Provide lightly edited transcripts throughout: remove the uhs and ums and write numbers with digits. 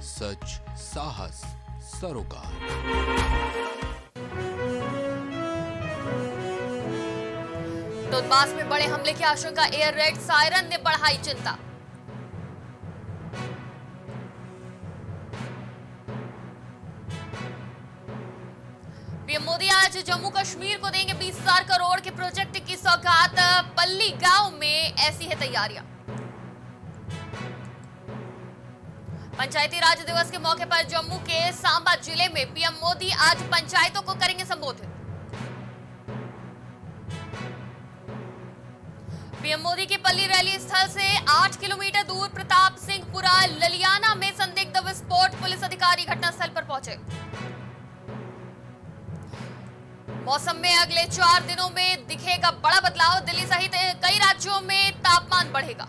सच, साहस, सरोकार। टोटबास में बड़े हमले की आशंका, एयर रेड सायरन ने बढ़ाई चिंता। पीएम मोदी आज जम्मू कश्मीर को देंगे 20,000 करोड़ के प्रोजेक्ट की सौगात। पल्ली गांव में ऐसी है तैयारियां। पंचायती राज दिवस के मौके पर जम्मू के सांबा जिले में पीएम मोदी आज पंचायतों को करेंगे संबोधित। पीएम मोदी की पल्ली रैली स्थल से 8 किलोमीटर दूर प्रताप सिंहपुरा ललियाना में संदिग्ध विस्फोट, पुलिस अधिकारी घटनास्थल पर पहुंचे। मौसम में अगले 4 दिनों में दिखेगा बड़ा बदलाव, दिल्ली सहित कई राज्यों में तापमान बढ़ेगा।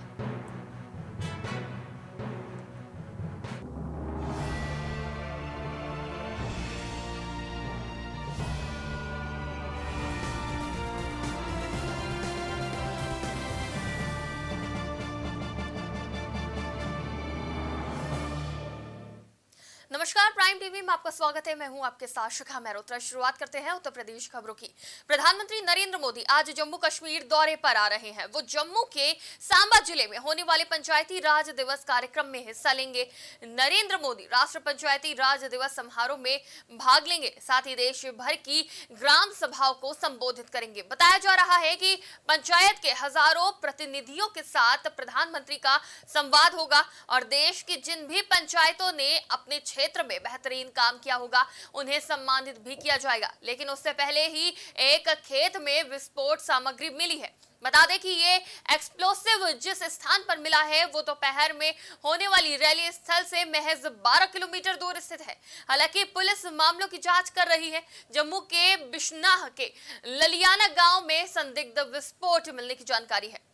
नमस्कार, प्राइम टीवी में आपका स्वागत है। मैं हूं आपके साथ शिखा मेहरोत्रा। शुरुआत करते हैं उत्तर प्रदेश खबरों की। प्रधानमंत्री नरेंद्र मोदी आज जम्मू कश्मीर दौरे पर आ रहे हैं। वो जम्मू के सांबा जिले में होने वाले पंचायती राज दिवस कार्यक्रम में हिस्सा लेंगे। नरेंद्र मोदी राष्ट्र पंचायती राज दिवस समारोह में भाग लेंगे, साथ ही देश भर की ग्राम सभाओं को संबोधित करेंगे। बताया जा रहा है कि पंचायत के हजारों प्रतिनिधियों के साथ प्रधानमंत्री का संवाद होगा और देश की जिन भी पंचायतों ने अपने क्षेत्र में बेहतरीन काम किया होगा उन्हें सम्मानित भी किया जाएगा। लेकिन उससे पहले ही एक खेत में विस्फोट सामग्री मिली है। बता दें कि ये एक्सप्लोसिव जिस स्थान पर मिला है वो दोपहर में होने वाली रैली स्थल से महज 12 किलोमीटर दूर स्थित है। हालांकि पुलिस मामलों की जांच कर रही है। जम्मू के बिश्नाह के ललियाना गांव में संदिग्ध विस्फोट मिलने की जानकारी है।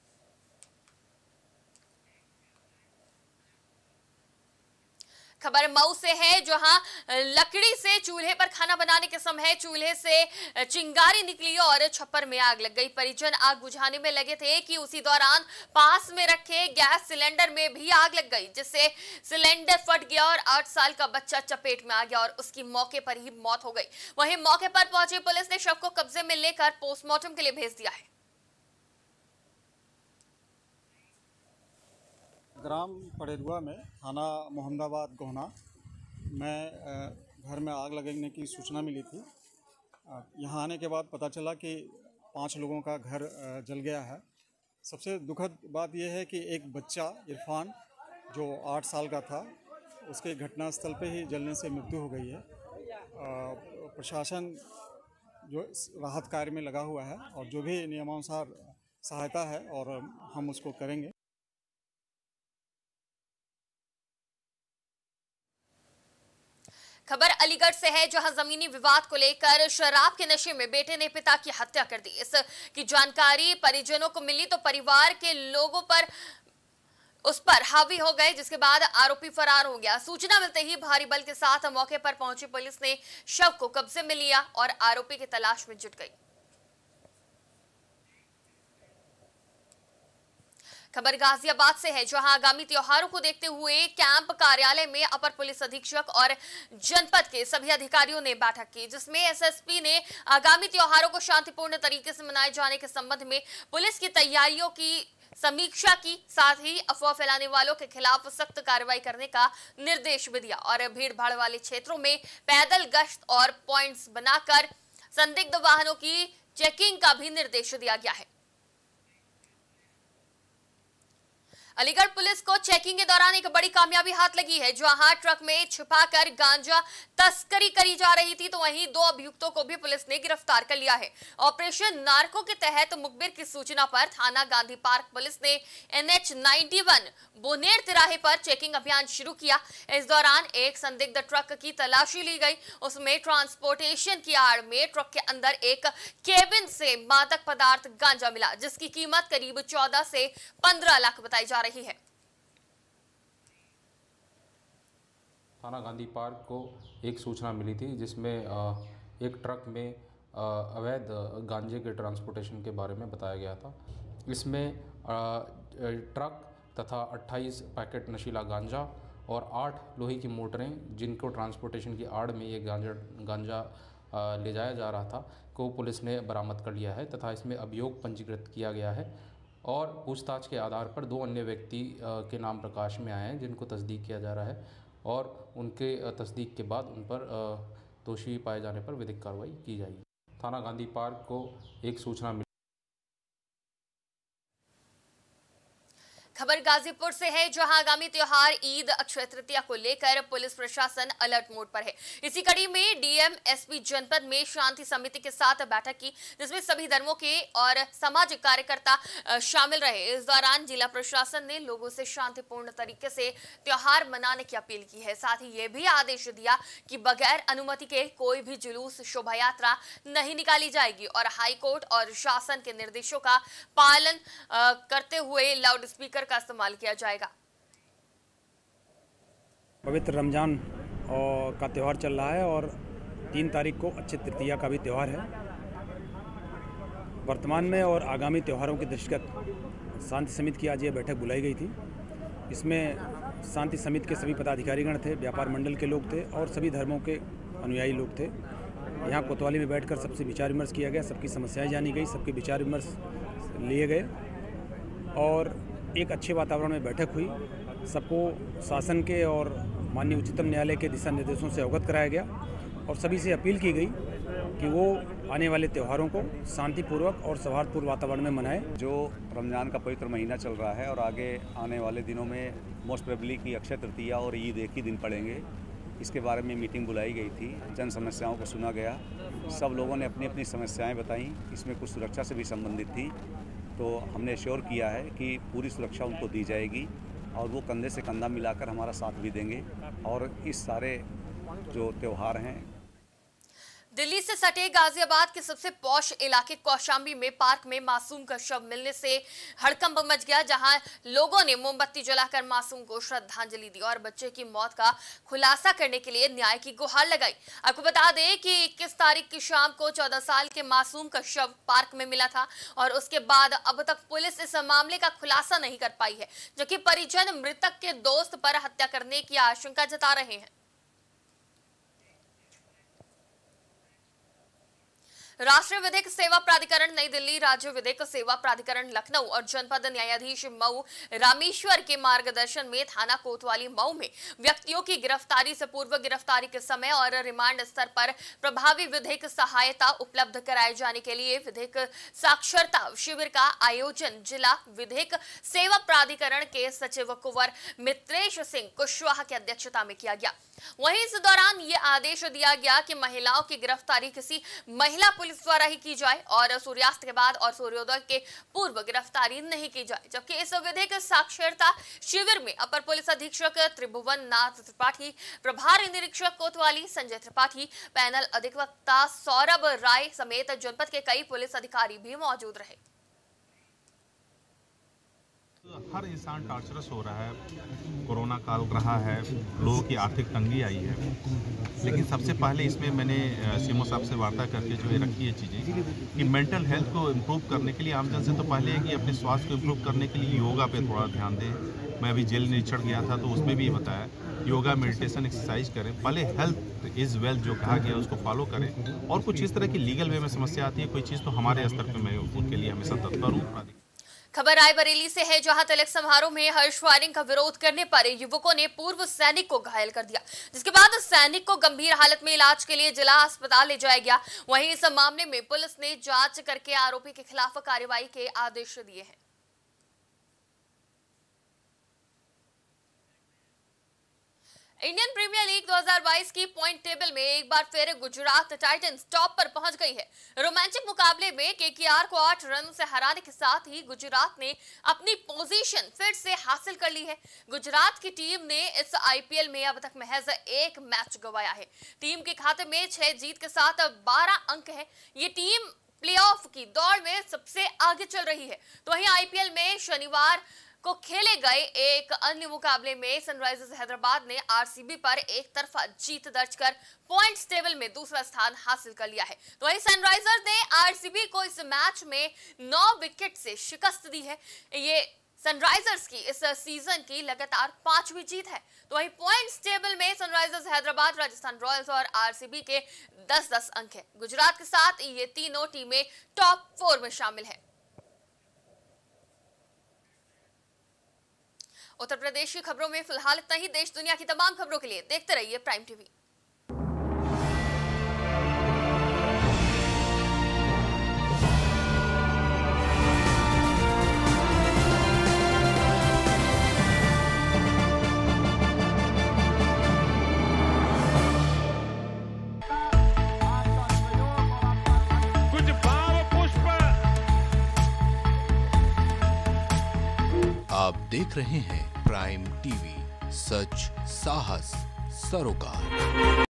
खबर मऊ से है, जहां लकड़ी से चूल्हे पर खाना बनाने के समय चूल्हे से चिंगारी निकली और छप्पर में आग लग गई। परिजन आग बुझाने में लगे थे कि उसी दौरान पास में रखे गैस सिलेंडर में भी आग लग गई, जिससे सिलेंडर फट गया और 8 साल का बच्चा चपेट में आ गया और उसकी मौके पर ही मौत हो गई। वहीं मौके पर पहुंची पुलिस ने शव को कब्जे में लेकर पोस्टमार्टम के लिए भेज दिया है। ग्राम पड़ेरुआ में थाना मोहम्मदाबाद गोहना में घर में आग लगने की सूचना मिली थी। यहाँ आने के बाद पता चला कि 5 लोगों का घर जल गया है। सबसे दुखद बात यह है कि एक बच्चा इरफान जो 8 साल का था, उसके घटनास्थल पे ही जलने से मृत्यु हो गई है। प्रशासन जो राहत कार्य में लगा हुआ है और जो भी नियमानुसार सहायता है और हम उसको करेंगे। खबर अलीगढ़ से है, जहां जमीनी विवाद को लेकर शराब के नशे में बेटे ने पिता की हत्या कर दी। इसकी जानकारी परिजनों को मिली तो परिवार के लोगों पर उस पर हावी हो गए, जिसके बाद आरोपी फरार हो गया। सूचना मिलते ही भारी बल के साथ मौके पर पहुंची पुलिस ने शव को कब्जे में लिया और आरोपी की तलाश में जुट गई। खबर गाजियाबाद से है, जहां आगामी त्योहारों को देखते हुए कैंप कार्यालय में अपर पुलिस अधीक्षक और जनपद के सभी अधिकारियों ने बैठक की, जिसमें एसएसपी ने आगामी त्योहारों को शांतिपूर्ण तरीके से मनाए जाने के संबंध में पुलिस की तैयारियों की समीक्षा की, साथ ही अफवाह फैलाने वालों के खिलाफ सख्त कार्रवाई करने का निर्देश भी दिया और भीड़ भाड़ वाले क्षेत्रों में पैदल गश्त और पॉइंट्स बनाकर संदिग्ध वाहनों की चेकिंग का भी निर्देश दिया गया है। अलीगढ़ पुलिस को चेकिंग के दौरान एक बड़ी कामयाबी हाथ लगी है, जहां ट्रक में छिपाकर गांजा तस्करी करी जा रही थी, तो वहीं 2 अभियुक्तों को भी पुलिस ने गिरफ्तार कर लिया है। ऑपरेशन नार्को के तहत मुखबिर की सूचना पर थाना गांधी पार्क पुलिस ने NH 91 बोनेर तिराहे पर चेकिंग अभियान शुरू किया। इस दौरान एक संदिग्ध ट्रक की तलाशी ली गई। उसमें ट्रांसपोर्टेशन की आड़ में ट्रक के अंदर एक केबिन से मादक पदार्थ गांजा मिला, जिसकी कीमत करीब 14 से 15 लाख बताई जा रही है। थाना गांधी पार्क को एक सूचना मिली थी, जिसमें एक ट्रक में अवैध गांजे के ट्रांसपोर्टेशन के बारे में बताया गया था। इसमें ट्रक तथा 28 पैकेट नशीला गांजा और 8 लोहे की मोटरें जिनको ट्रांसपोर्टेशन की आड़ में ये गांजा ले जाया जा रहा था को पुलिस ने बरामद कर लिया है तथा इसमें अभियोग पंजीकृत किया गया है। और पूछताछ के आधार पर 2 अन्य व्यक्ति के नाम प्रकाश में आए हैं जिनको तस्दीक किया जा रहा है और उनके तस्दीक के बाद उन पर दोषी पाए जाने पर विधिक कार्रवाई की जाएगी। थाना गांधी पार्क को एक सूचना मिली। खबर गाजीपुर से है, जहां आगामी त्योहार ईद अक्षय तृतीया को लेकर पुलिस प्रशासन अलर्ट मोड पर है। इसी कड़ी में डीएम एसपी जनपद में शांति समिति के साथ बैठक की, जिसमें सभी धर्मों के और सामाजिक कार्यकर्ता शामिल रहे। इस दौरान जिला प्रशासन ने लोगों से शांतिपूर्ण तरीके से त्योहार मनाने की अपील की है। साथ ही ये भी आदेश दिया कि बगैर अनुमति के कोई भी जुलूस शोभा यात्रा नहीं निकाली जाएगी और हाईकोर्ट और शासन के निर्देशों का पालन करते हुए लाउड स्पीकर का इस्तेमाल किया जाएगा। पवित्र रमजान का त्यौहार चल रहा है और 3 तारीख को अक्षय तृतीया का भी त्यौहार है। वर्तमान में और आगामी त्योहारों के दृष्टिगत शांति समिति की आज ये बैठक बुलाई गई थी। इसमें शांति समिति के सभी पदाधिकारीगण थे, व्यापार मंडल के लोग थे और सभी धर्मों के अनुयायी लोग थे। यहाँ कोतवाली में बैठकर सबसे विचार विमर्श किया गया, सबकी समस्याएं जानी गई, सबके विचार विमर्श लिए गए और एक अच्छे वातावरण में बैठक हुई। सबको शासन के और माननीय उच्चतम न्यायालय के दिशा निर्देशों से अवगत कराया गया और सभी से अपील की गई कि वो आने वाले त्योहारों को शांतिपूर्वक और सौहार्दपूर्ण वातावरण में मनाएं। जो रमज़ान का पवित्र महीना चल रहा है और आगे आने वाले दिनों में मोस्ट प्रोबेबली की अक्षय तृतीया और ईद एक ही दिन पड़ेंगे, इसके बारे में मीटिंग बुलाई गई थी। जन समस्याओं को सुना गया, सब लोगों ने अपनी अपनी समस्याएँ बताईं। इसमें कुछ सुरक्षा से भी संबंधित थी, तो हमने श्योर किया है कि पूरी सुरक्षा उनको दी जाएगी और वो कंधे से कंधा मिलाकर हमारा साथ भी देंगे और इस सारे जो त्यौहार हैं। दिल्ली से सटे गाजियाबाद के सबसे पॉश इलाके कौशाम्बी में पार्क में मासूम का शव मिलने से हड़कंप मच गया, जहां लोगों ने मोमबत्ती जलाकर मासूम को श्रद्धांजलि दी और बच्चे की मौत का खुलासा करने के लिए न्याय की गुहार लगाई। आपको बता दें कि 21 तारीख की शाम को 14 साल के मासूम का शव पार्क में मिला था और उसके बाद अब तक पुलिस इस मामले का खुलासा नहीं कर पाई है, जबकि परिजन मृतक के दोस्त पर हत्या करने की आशंका जता रहे हैं। राष्ट्रीय विधिक सेवा प्राधिकरण नई दिल्ली, राज्य विधिक सेवा प्राधिकरण लखनऊ और जनपद न्यायाधीश मऊ रामेश्वर के मार्गदर्शन में थाना कोतवाली मऊ में व्यक्तियों की गिरफ्तारी से पूर्व, गिरफ्तारी के समय और रिमांड स्तर पर प्रभावी विधिक सहायता उपलब्ध कराए जाने के लिए विधिक साक्षरता शिविर का आयोजन जिला विधिक सेवा प्राधिकरण के सचिव कुंवर मित्रेश सिंह कुशवाहा की अध्यक्षता में किया गया। वहीं इस दौरान ये आदेश दिया गया कि महिलाओं की गिरफ्तारी किसी महिला पुलिस द्वारा ही की जाए और सूर्यास्त के बाद और सूर्योदय के पूर्व गिरफ्तारी नहीं की जाए। जबकि इस विधिक साक्षरता शिविर में अपर पुलिस अधीक्षक त्रिभुवन नाथ त्रिपाठी, प्रभारी निरीक्षक कोतवाली संजय त्रिपाठी, पैनल अधिवक्ता सौरभ राय समेत जनपद के कई पुलिस अधिकारी भी मौजूद रहे। हर इंसान टार्चरस हो रहा है, कोरोना काल रहा है, लोगों की आर्थिक तंगी आई है, लेकिन सबसे पहले इसमें मैंने सीएमओ साहब से वार्ता करके जो ये रखी है चीज़ें कि मेंटल हेल्थ को इम्प्रूव करने के लिए आमजन से तो पहले है कि अपने स्वास्थ्य को इम्प्रूव करने के लिए योगा पे थोड़ा ध्यान दें। मैं अभी जेल निरीक्षण गया था तो उसमें भी ये बताया योगा, मेडिटेशन, एक्सरसाइज करें। पहले हेल्थ इज़ वेल्थ जो कहा गया उसको फॉलो करें और कुछ इस तरह की लीगल वे में समस्या आती है कोई चीज़, तो हमारे स्तर पर मैं उनके लिए हमेशा तत्पर हूँ। खबर रायबरेली से है, जहां तिलक समारोह में हर्ष फायरिंग का विरोध करने पर युवकों ने पूर्व सैनिक को घायल कर दिया, जिसके बाद सैनिक को गंभीर हालत में इलाज के लिए जिला अस्पताल ले जाया गया। वहीं इस मामले में पुलिस ने जांच करके आरोपी के खिलाफ कार्रवाई के आदेश दिए हैं। इंडियन प्रीमियर लीग 2022 की पॉइंट टेबल में एक बार फिर गुजरात टाइटंस टॉप पर पहुंच गई है। रोमांचक मुकाबले में केकेआर को 8 रन से हराने के साथ ही गुजरात ने अपनी पोजीशन फिर से हासिल कर ली है। गुजरात की टीम ने इस आईपीएल में अब तक महज 1 मैच गंवाया है। टीम के खाते में 6 जीत के साथ 12 अंक है। ये टीम प्लेऑफ की दौड़ में सबसे आगे चल रही है। तो वहीं आईपीएल में शनिवार को खेले गए एक अन्य मुकाबले में सनराइजर्स हैदराबाद ने आरसीबी पर एक तरफा जीत दर्ज कर पॉइंट्स टेबल में दूसरा स्थान हासिल कर लिया है। तो वहीं सनराइजर्स ने आरसीबी को इस मैच में 9 विकेट से शिकस्त दी है। ये सनराइजर्स की इस सीजन की लगातार 5वीं जीत है। तो वहीं पॉइंट्स टेबल में सनराइजर्स हैदराबाद, राजस्थान रॉयल्स और आरसीबी के 10-10 अंक हैं। गुजरात के साथ ये तीनों टीमें टॉप 4 में शामिल हैं। उत्तर प्रदेश की खबरों में फिलहाल इतना ही। देश दुनिया की तमाम खबरों के लिए देखते रहिए प्राइम टीवी। आप देख रहे हैं प्राइम टीवी, सच, साहस, सरोकार।